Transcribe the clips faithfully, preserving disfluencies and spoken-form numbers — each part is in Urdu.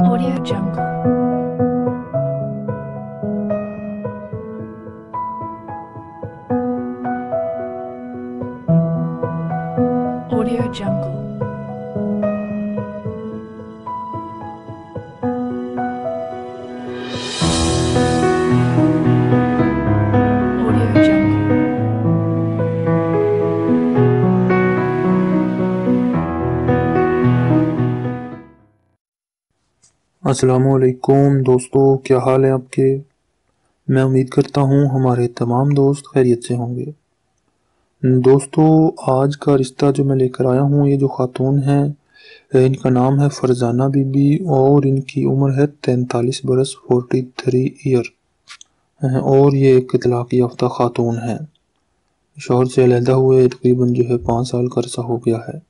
Audio Jungle. Audio Jungle. Audio Jungle. السلام علیکم دوستو، کیا حال ہے آپ کے؟ میں امید کرتا ہوں ہمارے تمام دوست خیریت سے ہوں گے۔ دوستو، آج کا رشتہ جو میں لے کر آیا ہوں، یہ جو خاتون ہیں ان کا نام ہے فرزانہ بی بی اور ان کی عمر ہے تینتالیس برس فورٹی تھری ایئر اور یہ ایک طلاق یافتہ خاتون ہے۔ شوہر سے علیحدہ ہوئے تقریباً جو ہے پانچ سال کا عرصہ ہو گیا ہے۔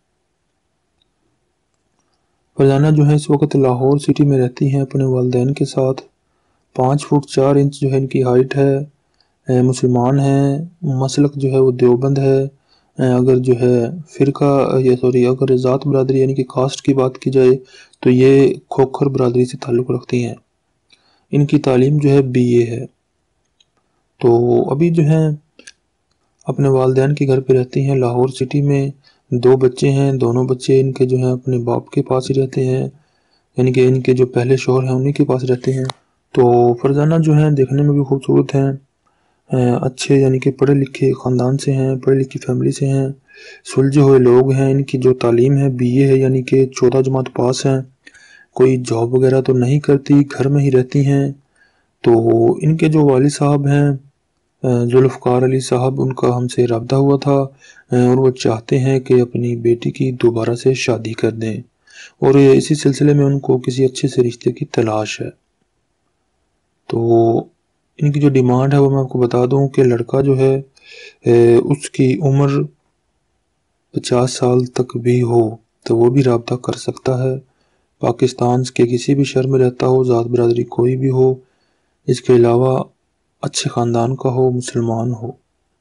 فرزانہ جو ہے اس وقت لاہور سٹی میں رہتی ہیں اپنے والدین کے ساتھ۔ پانچ فٹ چار انچ جو ہے ان کی ہائٹ ہے، مسلمان ہیں، مسلک جو ہے وہ دیوبند ہے۔ اگر جو ہے فرقہ یا سوری اگر ذات برادری یعنی کہ کاسٹ کی بات کی جائے تو یہ کھوکھر برادری سے تعلق رکھتی ہیں۔ ان کی تعلیم جو ہے بی اے ہے۔ تو ابھی جو ہے اپنے والدین کے گھر پہ رہتی ہیں لاہور سٹی میں۔ دو بچے ہیں، دونوں بچے ان کے جو ہیں اپنے باپ کے پاس ہی رہتے ہیں، یعنی کہ ان کے جو پہلے شوہر ہیں انہی کے پاس رہتے ہیں۔ تو فرزانہ جو ہیں دیکھنے میں بھی خوبصورت ہیں، اچھے یعنی کہ پڑھے لکھے خاندان سے ہیں، پڑھی لکھی فیملی سے ہیں، سلجھے ہوئے لوگ ہیں۔ ان کی جو تعلیم ہے بی اے ہے، یعنی کہ چودہ جماعت پاس ہیں، کوئی جاب وغیرہ تو نہیں کرتی، گھر میں ہی رہتی ہیں۔ تو ان کے جو والد صاحب ہیں ذوالفقار علی صاحب، ان کا ہم سے رابطہ ہوا تھا اور وہ چاہتے ہیں کہ اپنی بیٹی کی دوبارہ سے شادی کر دیں، اور اسی سلسلے میں ان کو کسی اچھے سے رشتے کی تلاش ہے۔ تو ان کی جو ڈیمانڈ ہے وہ میں آپ کو بتا دوں کہ لڑکا جو ہے اس کی عمر پچاس سال تک بھی ہو تو وہ بھی رابطہ کر سکتا ہے، پاکستان کے کسی بھی شہر میں رہتا ہو، ذات برادری کوئی بھی ہو، اس کے علاوہ اچھے خاندان کا ہو، مسلمان ہو،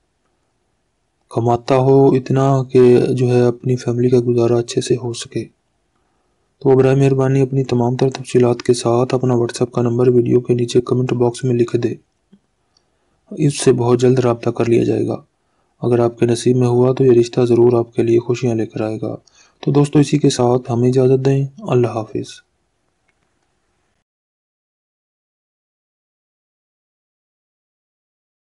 کماتا ہو اتنا کہ جو ہے اپنی فیملی کا گزارا اچھے سے ہو سکے۔ تو برائے مہربانی اپنی تمام تر تفصیلات کے ساتھ اپنا واٹس ایپ کا نمبر ویڈیو کے نیچے کمنٹ باکس میں لکھ دے، اس سے بہت جلد رابطہ کر لیا جائے گا۔ اگر آپ کے نصیب میں ہوا تو یہ رشتہ ضرور آپ کے لیے خوشیاں لے کر آئے گا۔ تو دوستو، اسی کے ساتھ ہمیں اجازت دیں۔ اللہ حافظ۔